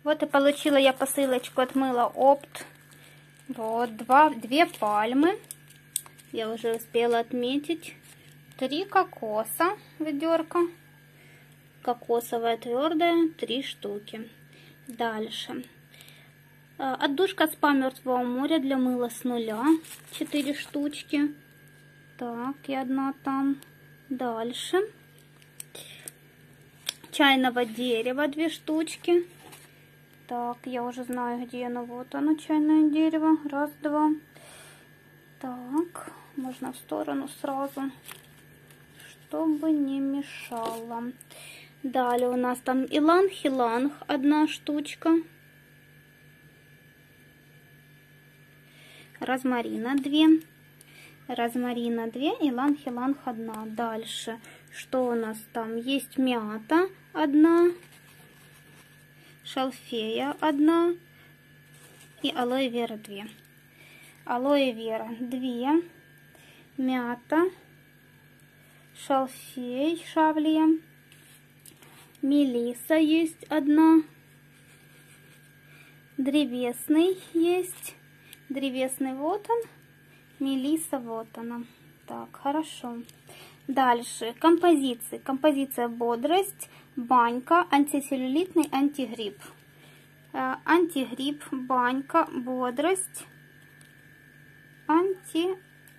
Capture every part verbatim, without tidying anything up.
Вот и получила я посылочку от Мыло Опт. Вот, два, две пальмы. Я уже успела отметить. Три кокоса, ведерко. Кокосовая твердая, три штуки. Дальше. Отдушка спа Мертвого моря для мыла с нуля. четыре штучки. Так, и одна там. Дальше. Чайного дерева, две штучки. Так, я уже знаю, где оно. Вот оно, чайное дерево. Раз, два. Так, можно в сторону сразу, чтобы не мешало. Далее у нас там иланг-иланг, одна штучка. Розмарина две. Розмарина две, иланг-иланг одна. Дальше, что у нас там? Есть мята одна. Шалфея одна. И алоэ вера две. Алоэ вера две. Мята. Шалфей, шавлия. Мелиса есть одна. Древесный есть. Древесный вот он. Мелиса вот она. Так, хорошо. Дальше композиции. Композиция бодрость, банька, антицеллюлитный, антигрипп. Э, антигрипп, банька, бодрость, анти,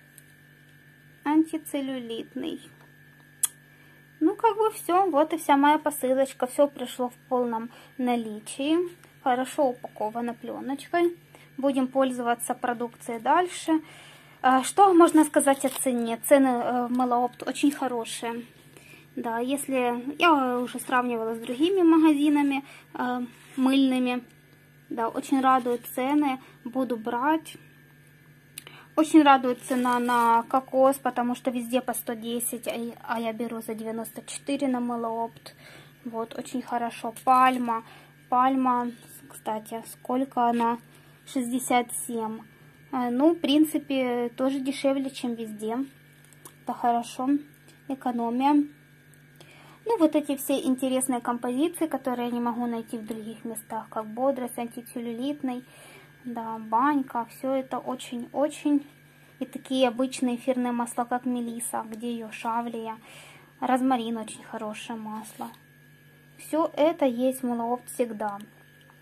антицеллюлитный. Ну, как бы все. Вот и вся моя посылочка. Все пришло в полном наличии. Хорошо упаковано пленочкой. Будем пользоваться продукцией дальше. Что можно сказать о цене? Цены в Мыло Опт очень хорошие. Да, если я уже сравнивала с другими магазинами э, мыльными, да, очень радуют цены, буду брать. Очень радует цена на кокос, потому что везде по сто десять, а я беру за девяносто четыре на Мыло Опт. Вот, очень хорошо. Пальма, пальма, кстати, сколько она? шестьдесят семь. Ну, в принципе, тоже дешевле, чем везде. Это хорошо. Экономия. Ну, вот эти все интересные композиции, которые я не могу найти в других местах, как бодрость, антицеллюлитный, да, банька. Все это очень-очень. И такие обычные эфирные масла, как мелиса, где ее шавлия. Розмарин очень хорошее масло. Все это есть в Мыло Опт всегда.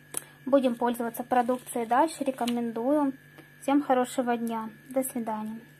Будем пользоваться продукцией дальше. Рекомендую. Всем хорошего дня. До свидания.